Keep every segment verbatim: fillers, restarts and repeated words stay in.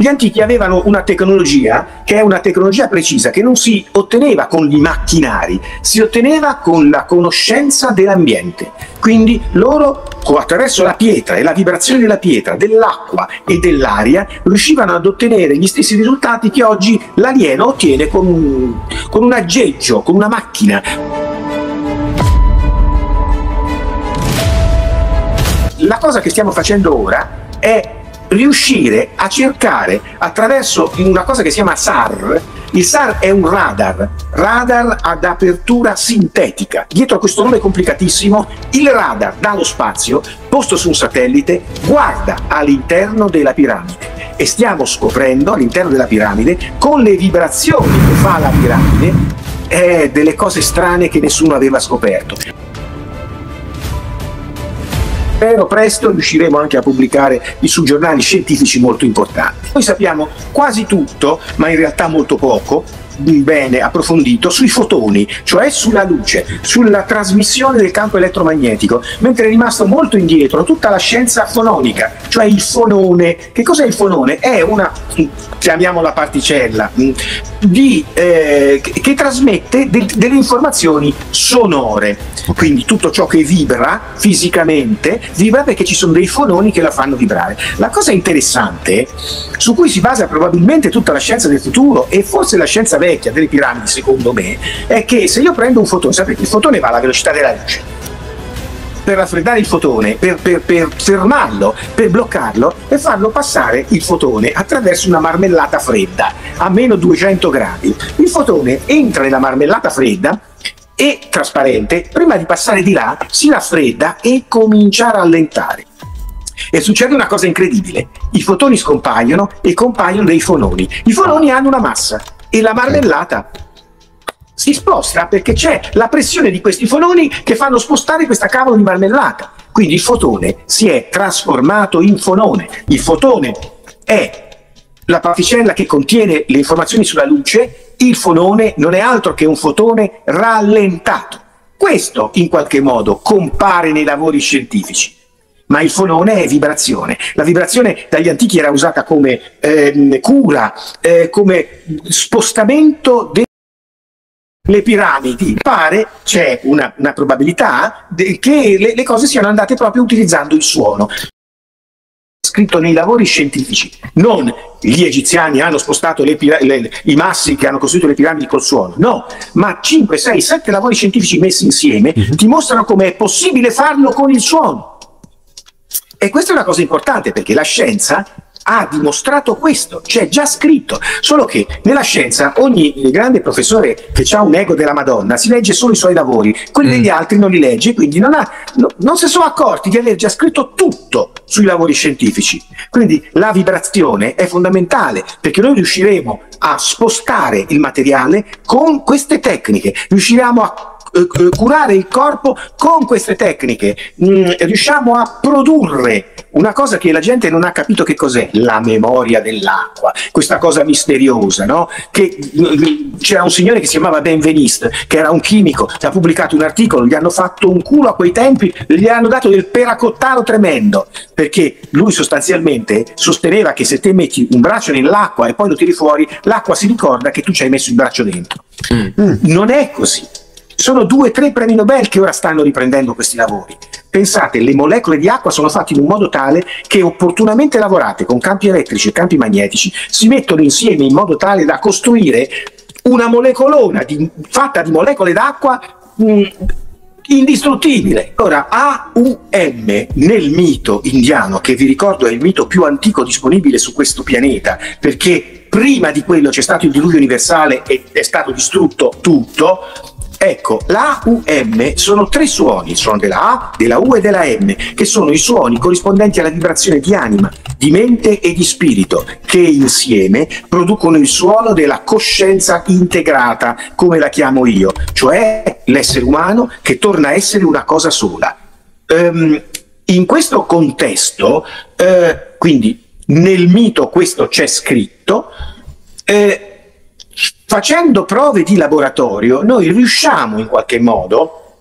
Gli antichi avevano una tecnologia che è una tecnologia precisa, che non si otteneva con i macchinari, si otteneva con la conoscenza dell'ambiente. Quindi loro, attraverso la pietra e la vibrazione della pietra, dell'acqua e dell'aria, riuscivano ad ottenere gli stessi risultati che oggi l'alieno ottiene con un, con un aggeggio, con una macchina. La cosa che stiamo facendo ora è riuscire a cercare attraverso una cosa che si chiama S A R. Il S A R è un radar, radar ad apertura sintetica. Dietro a questo nome complicatissimo, il radar dallo spazio, posto su un satellite, guarda all'interno della piramide e stiamo scoprendo all'interno della piramide, con le vibrazioni che fa la piramide, eh, delle cose strane che nessuno aveva scoperto. Spero presto riusciremo anche a pubblicare su giornali scientifici molto importanti. Noi sappiamo quasi tutto, ma in realtà molto poco, bene approfondito, sui fotoni, cioè sulla luce, sulla trasmissione del campo elettromagnetico, mentre è rimasto molto indietro tutta la scienza fononica, cioè il fonone. Che cos'è il fonone? È una, chiamiamola particella, di, eh, che, che trasmette de delle informazioni sonore. Quindi tutto ciò che vibra fisicamente vibra perché ci sono dei fononi che la fanno vibrare. La cosa interessante, su cui si basa probabilmente tutta la scienza del futuro e forse la scienza vecchia delle piramidi, secondo me, è che se io prendo un fotone, sapete, il fotone va alla velocità della luce. Per raffreddare il fotone, per, per, per fermarlo, per bloccarlo, per farlo passare il fotone attraverso una marmellata fredda a meno duecento gradi. Il fotone entra nella marmellata fredda e trasparente, prima di passare di là si raffredda e comincia a rallentare. E succede una cosa incredibile: i fotoni scompaiono e compaiono dei fononi. I fononi hanno una massa e la marmellata si sposta perché c'è la pressione di questi fononi che fanno spostare questa cavolo di marmellata. Quindi il fotone si è trasformato in fonone. Il fotone è la particella che contiene le informazioni sulla luce, il fonone non è altro che un fotone rallentato. Questo in qualche modo compare nei lavori scientifici. Ma il fonone è vibrazione. La vibrazione dagli antichi era usata come eh, cura, eh, come spostamento delle piramidi. Pare, c'è una, una probabilità che le, le cose siano andate proprio utilizzando il suono. Scritto nei lavori scientifici, non gli egiziani hanno spostato le le, i massi che hanno costruito le piramidi col suono, no, ma cinque, sei, sette lavori scientifici messi insieme mm-hmm. dimostrano come è possibile farlo con il suono. E questa è una cosa importante, perché la scienza ha dimostrato questo, c'è già scritto, solo che nella scienza ogni grande professore che ha un ego della Madonna si legge solo i suoi lavori, quelli mm. degli altri non li legge, quindi non, ha, no, non si sono accorti di aver già scritto tutto sui lavori scientifici. Quindi la vibrazione è fondamentale, perché noi riusciremo a spostare il materiale con queste tecniche, riusciremo a curare il corpo con queste tecniche, mm, riusciamo a produrre una cosa che la gente non ha capito che cos'è: la memoria dell'acqua, questa cosa misteriosa, no? Che c'era un signore che si chiamava Benveniste, che era un chimico, ha pubblicato un articolo, gli hanno fatto un culo a quei tempi, gli hanno dato del peracottaro tremendo, perché lui sostanzialmente sosteneva che se te metti un braccio nell'acqua e poi lo tiri fuori, l'acqua si ricorda che tu ci hai messo il braccio dentro. Mm. Non è così. Sono due o tre premi Nobel che ora stanno riprendendo questi lavori. Pensate, le molecole di acqua sono fatte in un modo tale che, opportunamente lavorate con campi elettrici e campi magnetici, si mettono insieme in modo tale da costruire una molecolona di, fatta di molecole d'acqua mh, indistruttibile. Ora, A U M nel mito indiano, che vi ricordo è il mito più antico disponibile su questo pianeta, perché prima di quello c'è stato il diluvio universale e è stato distrutto tutto. Ecco, la A U M sono tre suoni, il suono della A, della U e della M, che sono i suoni corrispondenti alla vibrazione di anima, di mente e di spirito, che insieme producono il suono della coscienza integrata, come la chiamo io, cioè l'essere umano che torna a essere una cosa sola. Um, in questo contesto, uh, quindi nel mito questo c'è scritto, uh, facendo prove di laboratorio noi riusciamo in qualche modo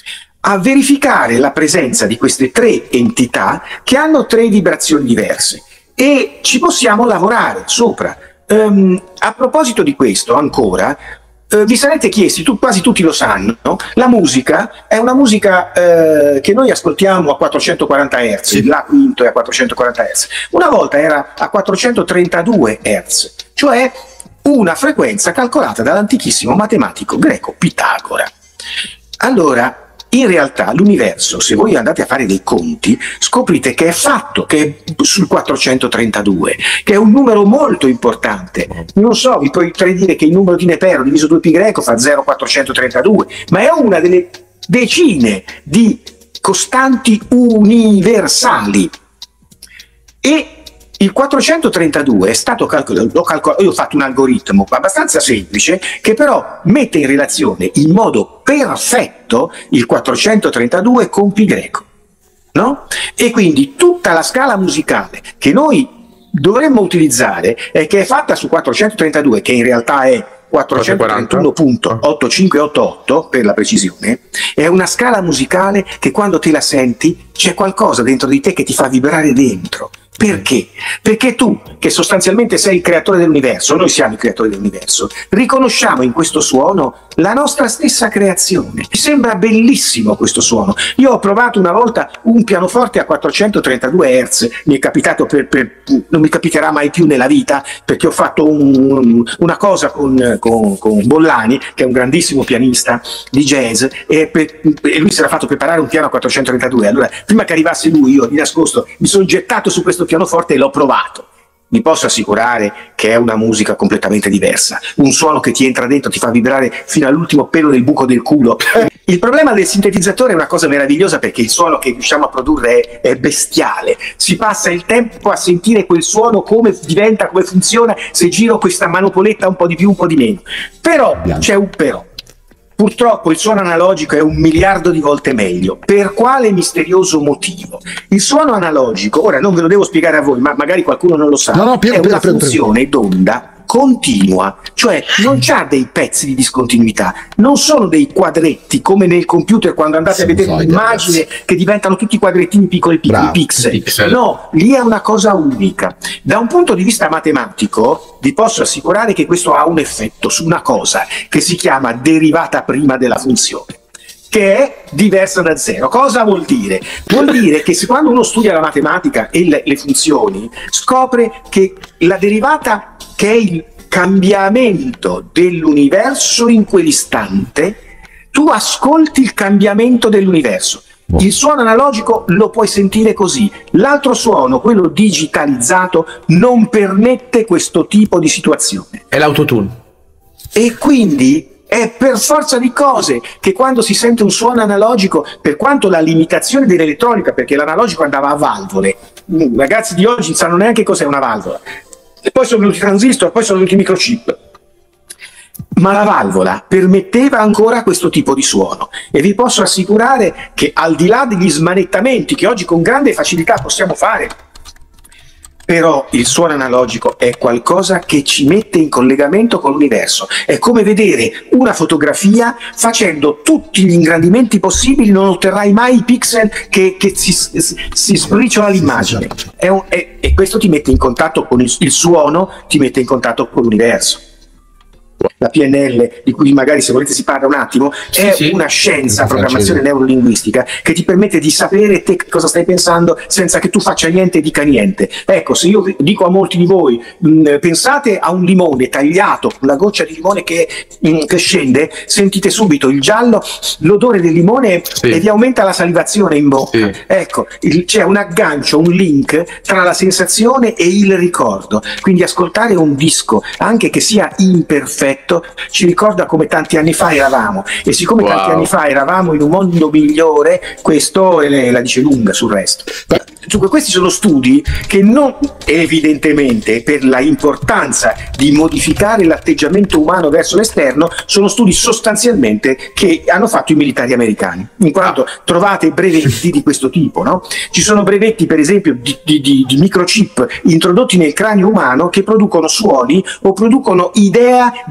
a verificare la presenza di queste tre entità che hanno tre vibrazioni diverse. e ci possiamo lavorare sopra. Um, a proposito di questo, ancora, Uh, vi sarete chiesti, tu, quasi tutti lo sanno, no? La musica è una musica uh, che noi ascoltiamo a quattrocentoquaranta hertz, sì. Il La quinto è a quattrocentoquaranta hertz. Una volta era a quattrocentotrentadue hertz, cioè una frequenza calcolata dall'antichissimo matematico greco Pitagora. Allora, in realtà l'universo, se voi andate a fare dei conti, scoprite che è fatto, che è sul quattrocentotrentadue, che è un numero molto importante. Non so, vi potrei dire che il numero di Nepero diviso due pi greco fa zero virgola quattrocentotrentadue, ma è una delle decine di costanti universali. E il quattrocentotrentadue è stato calcolato, calcolato, io ho fatto un algoritmo abbastanza semplice che però mette in relazione in modo perfetto il quattrocentotrentadue con pi greco, no? E quindi tutta la scala musicale che noi dovremmo utilizzare e che è fatta su quattrocentotrentadue, che in realtà è quattrocentotrentuno punto ottantacinque ottantotto per la precisione, è una scala musicale che quando te la senti c'è qualcosa dentro di te che ti fa vibrare dentro. Perché? Perché tu, che sostanzialmente sei il creatore dell'universo, noi siamo i creatori dell'universo, riconosciamo in questo suono la nostra stessa creazione. Mi sembra bellissimo questo suono. Io ho provato una volta un pianoforte a quattrocentotrentadue hertz, mi è capitato per, per, non mi capiterà mai più nella vita, perché ho fatto un, una cosa con, con, con Bollani, che è un grandissimo pianista di jazz, e, per, e lui si era fatto preparare un piano a quattrocentotrentadue. Allora, prima che arrivasse lui, io di nascosto mi sono gettato su questo pianoforte e l'ho provato. Vi posso assicurare che è una musica completamente diversa, un suono che ti entra dentro, ti fa vibrare fino all'ultimo pelo del buco del culo. Il problema del sintetizzatore è una cosa meravigliosa, perché il suono che riusciamo a produrre è, è bestiale. Si passa il tempo a sentire quel suono, come diventa, come funziona, se giro questa manopoletta un po' di più, un po' di meno. Però c'è un però. Purtroppo il suono analogico è un miliardo di volte meglio. Per quale misterioso motivo? Il suono analogico, ora non ve lo devo spiegare a voi, ma magari qualcuno non lo sa, no, no, pieno, è una pieno, funzione pieno. d'onda continua, cioè non c'ha dei pezzi di discontinuità, non sono dei quadretti come nel computer quando andate sì, a vedere un'immagine che diventano tutti quadrettini piccoli, piccoli Bravo, pixel. pixel. No, lì è una cosa unica. Da un punto di vista matematico vi posso assicurare che questo ha un effetto su una cosa che si chiama derivata prima della funzione, che è diversa da zero. Cosa vuol dire? Vuol dire che se quando uno studia la matematica e le, le funzioni, scopre che la derivata, che è il cambiamento dell'universo in quell'istante, tu ascolti il cambiamento dell'universo. Il suono analogico lo puoi sentire così, l'altro suono, quello digitalizzato, non permette questo tipo di situazione. È l'autotune. E quindi è per forza di cose che quando si sente un suono analogico, per quanto la limitazione dell'elettronica, perché l'analogico andava a valvole, i ragazzi di oggi non sanno neanche cos'è una valvola, e poi sono venuti i transistor, poi sono venuti i microchip, ma la valvola permetteva ancora questo tipo di suono, e vi posso assicurare che al di là degli smanettamenti che oggi con grande facilità possiamo fare, però il suono analogico è qualcosa che ci mette in collegamento con l'universo. È come vedere una fotografia, facendo tutti gli ingrandimenti possibili non otterrai mai i pixel che, che si, si sbriciola l'immagine. È un, è, e questo ti mette in contatto con il, il suono, ti mette in contatto con l'universo. La P N L, di cui magari se volete si parla un attimo, è sì, sì. una scienza, programmazione neurolinguistica, che ti permette di sapere te cosa stai pensando senza che tu faccia niente e dica niente. Ecco, se io dico a molti di voi, mh, pensate a un limone tagliato, una goccia di limone che, mh, che scende, sentite subito il giallo, l'odore del limone sì. e vi aumenta la salivazione in bocca. Sì. Ecco, c'è un aggancio, un link tra la sensazione e il ricordo. Quindi ascoltare un disco, anche che sia imperfetto, ci ricorda come tanti anni fa eravamo, e siccome wow. tanti anni fa eravamo in un mondo migliore, questo la dice lunga sul resto. Dunque, questi sono studi che non, evidentemente, per la importanza di modificare l'atteggiamento umano verso l'esterno, sono studi sostanzialmente che hanno fatto i militari americani, in quanto trovate brevetti di questo tipo, no? Ci sono brevetti, per esempio, di, di, di, di microchip introdotti nel cranio umano che producono suoni o producono idea di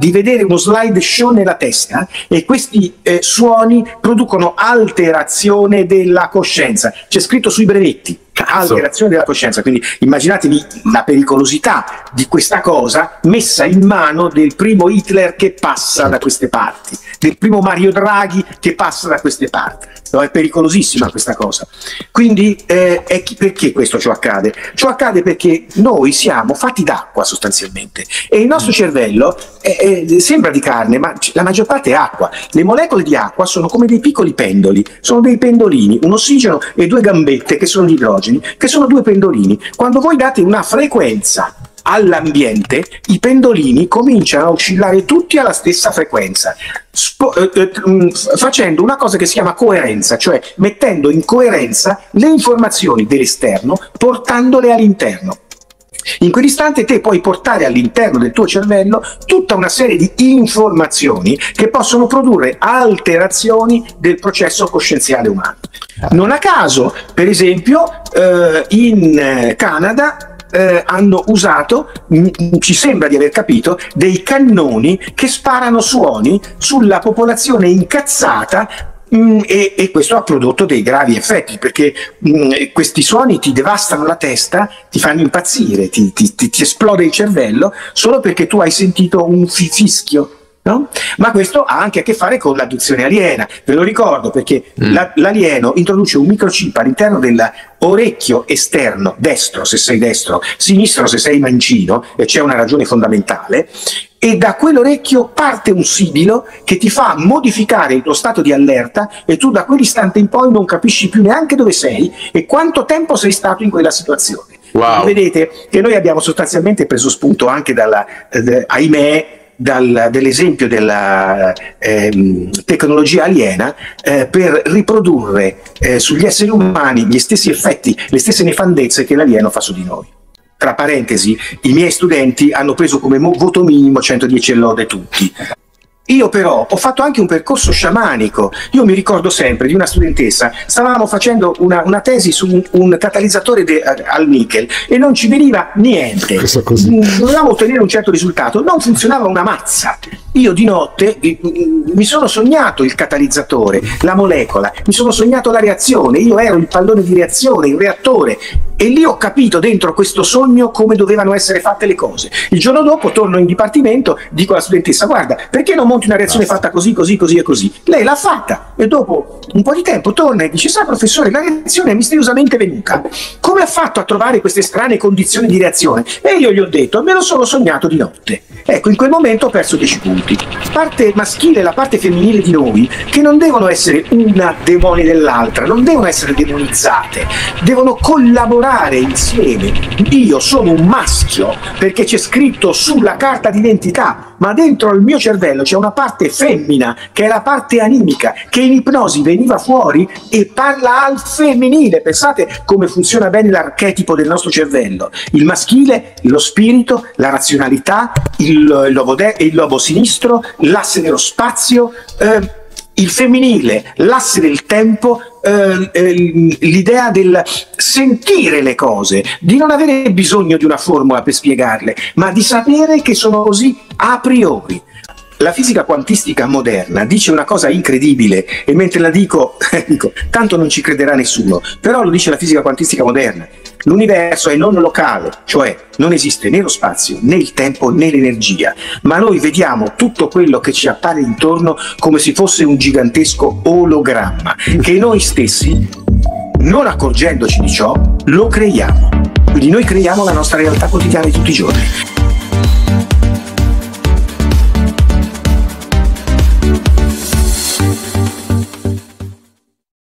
di vedere uno slide show nella testa e questi eh, suoni producono alterazione della coscienza. C'è scritto sui brevetti. Alterazione della coscienza, quindi immaginatevi la pericolosità di questa cosa messa in mano del primo Hitler che passa da queste parti, del primo Mario Draghi che passa da queste parti. No, è pericolosissima questa cosa. Quindi eh, è chi, perché questo ciò accade? Ciò accade perché noi siamo fatti d'acqua sostanzialmente e il nostro cervello è, è, sembra di carne, ma la maggior parte è acqua. Le molecole di acqua sono come dei piccoli pendoli, sono dei pendolini, un ossigeno e due gambette che sono gli idrogeni, che sono due pendolini. Quando voi date una frequenza all'ambiente, i pendolini cominciano a oscillare tutti alla stessa frequenza, spo- eh, eh, facendo una cosa che si chiama coerenza, cioè mettendo in coerenza le informazioni dell'esterno, portandole all'interno. In quell'istante te puoi portare all'interno del tuo cervello tutta una serie di informazioni che possono produrre alterazioni del processo coscienziale umano. Non a caso, per esempio, eh, in Canada Eh, hanno usato, mh, ci sembra di aver capito, dei cannoni che sparano suoni sulla popolazione incazzata. Mm, e, e questo ha prodotto dei gravi effetti, perché mm, questi suoni ti devastano la testa, ti fanno impazzire, ti, ti, ti, ti esplode il cervello solo perché tu hai sentito un fi- fischio. No? Ma questo ha anche a che fare con l'adduzione aliena, ve lo ricordo perché mm. la, l'alieno introduce un microchip all'interno dell'orecchio esterno, destro se sei destro, sinistro se sei mancino, e c'è una ragione fondamentale, e da quell'orecchio parte un sibilo che ti fa modificare il tuo stato di allerta e tu da quell'istante in poi non capisci più neanche dove sei e quanto tempo sei stato in quella situazione. Wow. Vedete che noi abbiamo sostanzialmente preso spunto anche dalla, eh, ahimè, Dal, dell'esempio della eh, tecnologia aliena eh, per riprodurre eh, sugli esseri umani gli stessi effetti, le stesse nefandezze che l'alieno fa su di noi. Tra parentesi, i miei studenti hanno preso come mo- voto minimo centodieci e lode tutti. Io però ho fatto anche un percorso sciamanico. Io mi ricordo sempre di una studentessa, stavamo facendo una, una tesi su un, un catalizzatore de, al nickel e non ci veniva niente. Dovevamo ottenere un certo risultato, non funzionava una mazza. Io di notte mi sono sognato il catalizzatore, la molecola, mi sono sognato la reazione, io ero il pallone di reazione, il reattore, e lì ho capito dentro questo sogno come dovevano essere fatte le cose. Il giorno dopo torno in dipartimento, dico alla studentessa: guarda, perché non monti una reazione fatta così, così, così e così? Lei l'ha fatta e dopo un po' di tempo torna e dice: sa professore, la reazione è misteriosamente venuta, come ha fatto a trovare queste strane condizioni di reazione? E io gli ho detto: me lo sono sognato di notte. Ecco, in quel momento ho perso dieci punti. Parte maschile e la parte femminile di noi, che non devono essere una demone dell'altra, non devono essere demonizzate, devono collaborare insieme. Io sono un maschio perché c'è scritto sulla carta d'identità, ma dentro il mio cervello c'è una parte femmina che è la parte animica, che in ipnosi veniva fuori e parla al femminile. Pensate come funziona bene l'archetipo del nostro cervello: il maschile, lo spirito, la razionalità, il il lobo, de- il lobo sinistro, l'asse dello spazio, eh, il femminile, l'asse del tempo, eh, eh, l'idea del sentire le cose, di non avere bisogno di una formula per spiegarle, ma di sapere che sono così a priori. La fisica quantistica moderna dice una cosa incredibile e mentre la dico, dico, tanto non ci crederà nessuno, però lo dice la fisica quantistica moderna. L'universo è non locale, cioè non esiste né lo spazio, né il tempo, né l'energia, ma noi vediamo tutto quello che ci appare intorno come se fosse un gigantesco ologramma, che noi stessi, non accorgendoci di ciò, lo creiamo. Quindi noi creiamo la nostra realtà quotidiana di tutti i giorni.